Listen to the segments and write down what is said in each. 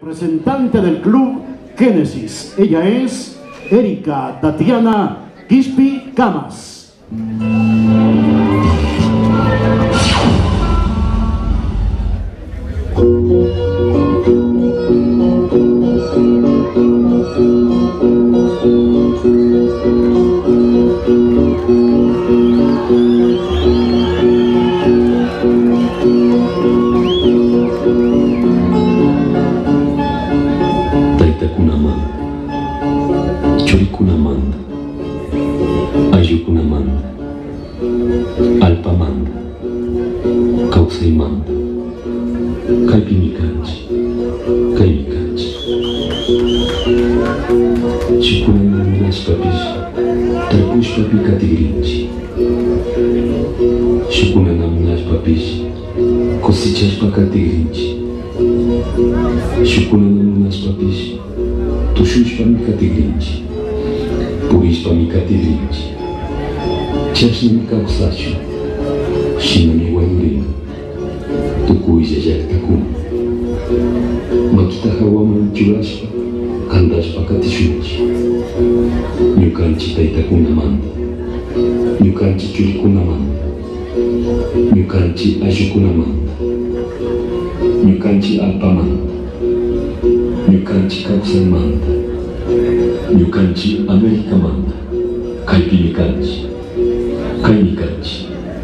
Representante del club Génesis. Ella es Erika Tatiana Quispi Camas. Taitakunamanda, Churikunamanda, Ayukunamanda, Alpamanda, Kausaimanda, Kaipimikanchi, Kaimikanchi, Shukunanaminashpapish, Tarpushpapi Katigrinchi, Shukunanaminashpapish, Kosichashpa Katigrinchi, Shukunanaminashpapish, Tushushpami Katigrinchi, Purishpami Katigrinchi, Chashnami Kausachu, Shinami Wayurima, Tukuya Yaktakuma, Makita Hawaman Churashpa, Kandashpa Katishunchi, Nyukanchi Taitakunamanda, Nyukanchi Churikunamanda, Nyukanchi Ayukunamanda, Nyukanchi Alpamanda, Nyukanchi Kausaimanda, Nyukanchi Amerikamanda, Kaipimikanchi, Kaimikanchi.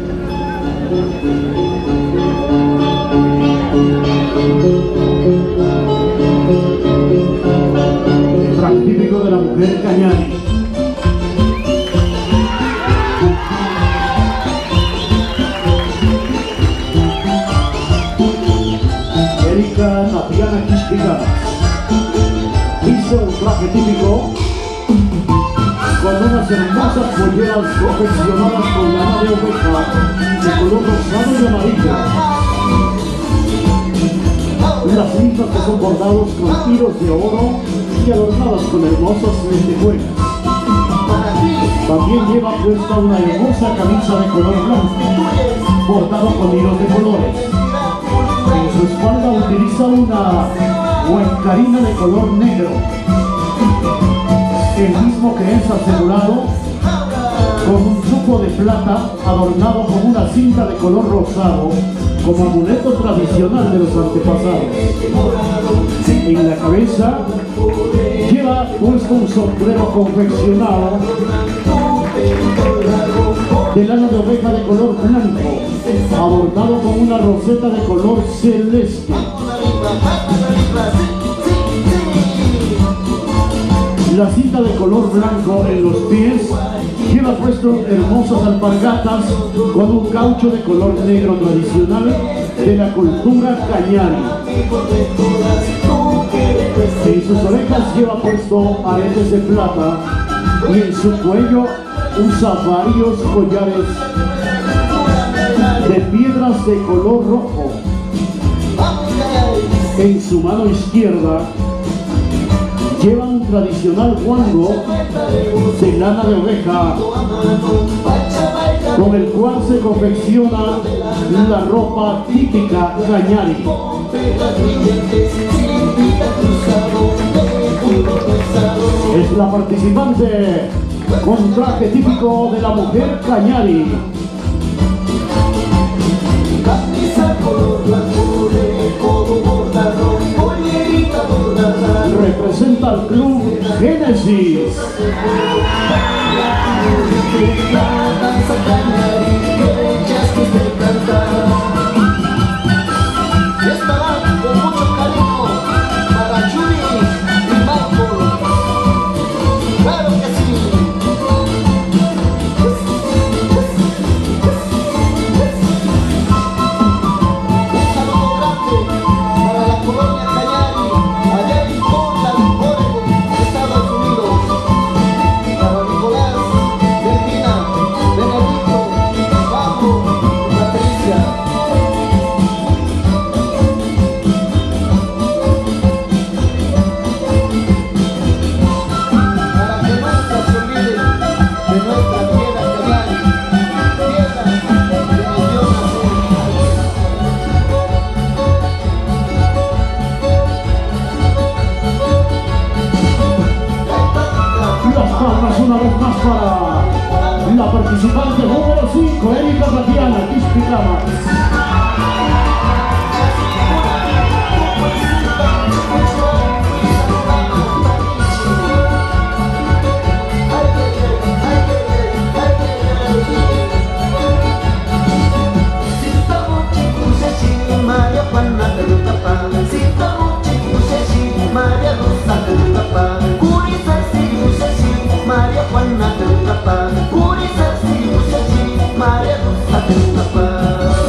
El traje típico de la mujer cañari. Erika Tatiana Quispi Camas hizo un traje típico con unas hermosas polleras confeccionadas con lana de oveja de color rosado y amarillo. Las cintas que son bordados con hilos de oro y adornadas con hermosas lentejuelas. También lleva puesta una hermosa camisa de color blanco, bordado con hilos de colores. En su espalda utiliza una huancarina de color negro, el mismo que es asegurado con un zupo de plata adornado con una cinta de color rosado como amuleto tradicional de los antepasados. En la cabeza lleva puesto un sombrero confeccionado de lana de oveja de color blanco, adornado con una roseta de color celeste. La cinta de color blanco en los pies lleva puesto hermosas alpargatas con un caucho de color negro tradicional de la cultura cañari. En sus orejas lleva puesto aretes de plata y en su cuello usa varios collares de piedras de color rojo. En su mano izquierda lleva un tradicional guango de lana de oveja con el cual se confecciona la ropa típica cañari. Es la participante con traje típico de la mujer cañari. Representa al club Génesis. 5, Erika Tatiana Quispe Camas. Maria Rosa Cantapa, Curisa Siri Maria Juana Cantapa, Curisa Siri Maria Rosa Cantapa.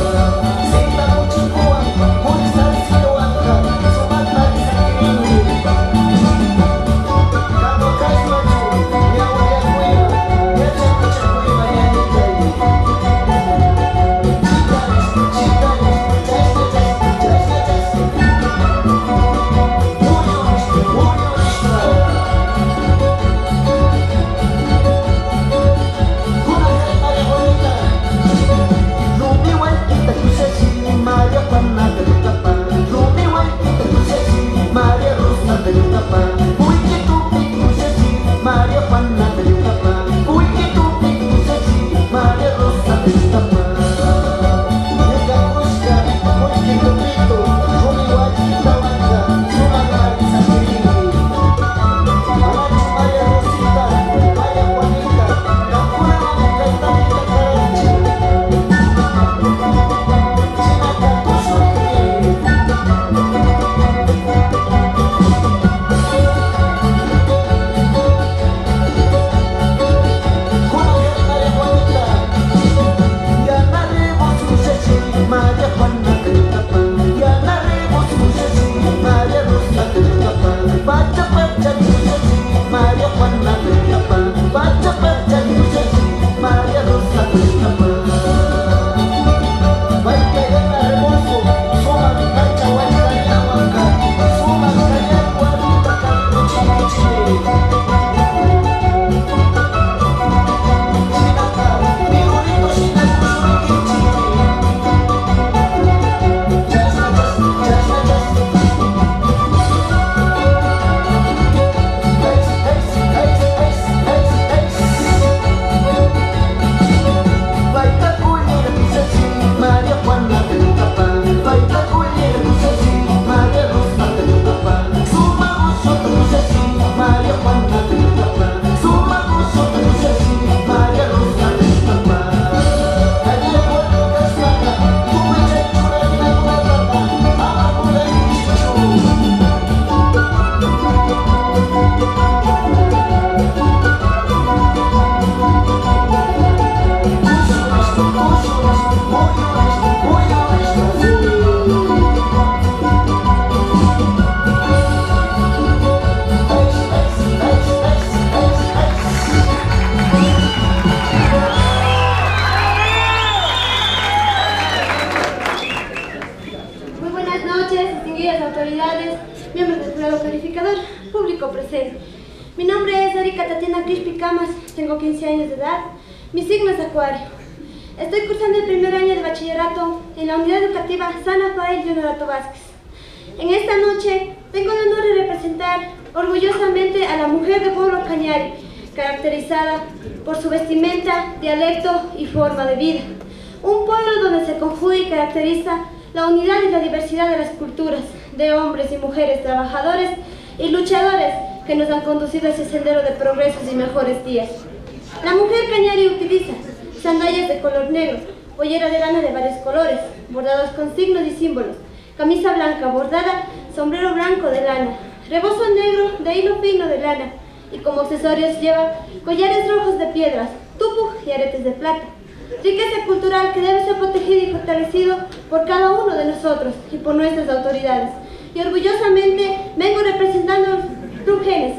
Mi nombre es Erika Tatiana Quispe Camas, tengo 15 años de edad, mi signo es Acuario. Estoy cursando el primer año de bachillerato en la unidad educativa San Rafael de Honorato Vázquez. En esta noche tengo el honor de representar orgullosamente a la mujer de pueblo Cañari, caracterizada por su vestimenta, dialecto y forma de vida. Un pueblo donde se conjuga y caracteriza la unidad y la diversidad de las culturas, de hombres y mujeres trabajadores y luchadores que nos han conducido a ese sendero de progresos y mejores días. La mujer cañari utiliza sandalias de color negro, pollera de lana de varios colores, bordados con signos y símbolos, camisa blanca bordada, sombrero blanco de lana, rebozo negro de hilo fino de lana y como accesorios lleva collares rojos de piedras, tupu y aretes de plata. Riqueza cultural que debe ser protegido y fortalecido por cada uno de nosotros y por nuestras autoridades. Y orgullosamente vengo representando Brujenes.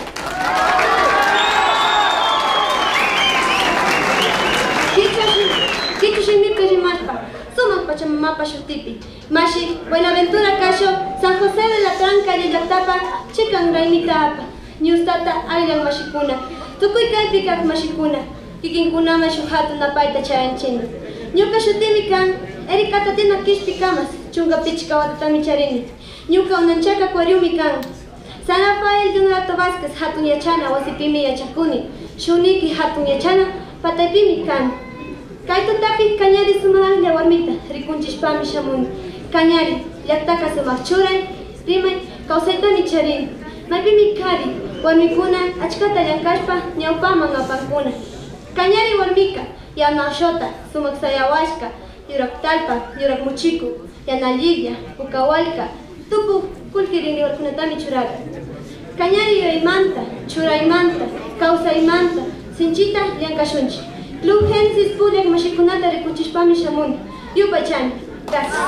Somos Pachamamapa Shutipi, Mashi, Buenaventura Cacho, San José de la Tranca y Yatapa, Chican Rainita Apa, Niustata Aylan Mashikuna, Tukuikaitika Mashikuna, Kikinkuna Mashuhatu Napaita Charanchina. Nyuka Shutimikan, Erika Tatiana Quispe Camas, Chunga Pichka Watatami Charini, Nyuka Unanchaka Kwariumikan, San Rafael de Honorato Vázquez, Hatun Yachana, Wasipimi Yachakuni, Shuniki Hatun Yachana, Pataipimi Kan. Kaito tapi cañari sumadan de warmita, ricunchispami shamun. Cañari, llaktaka sumak churay, rimay, kausaita mi charin. Maypi mi kari, warmikuna, achkata llankashpa, ñawpaman apankuna. Cañari warmika, yana shota, sumak sayawashka, yurak talpa, yurak muchiku, yana ligia, ukawalka, tupu, kulkirini warkunatami churaka. Cañari yoymanta, churaymanta, kausaymanta, sinchita llankashunchi. Club Gensis Pulek Mashikunata Rikuchishpami Shamun. Yupachani. Gracias.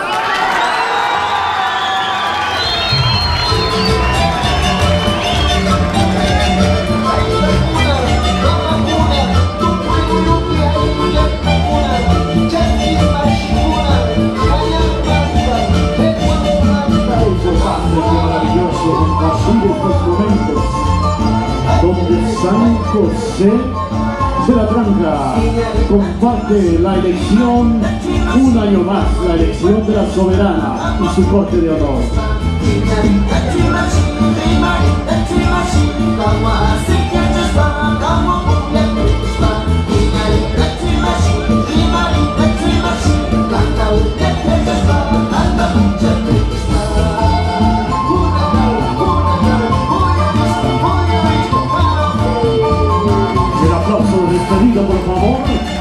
Maravilloso compartir estos momentos donde San José de la Tranca comparte la elección, un año más, la elección de la soberana y su corte de honor. El aplauso de despedida, por favor.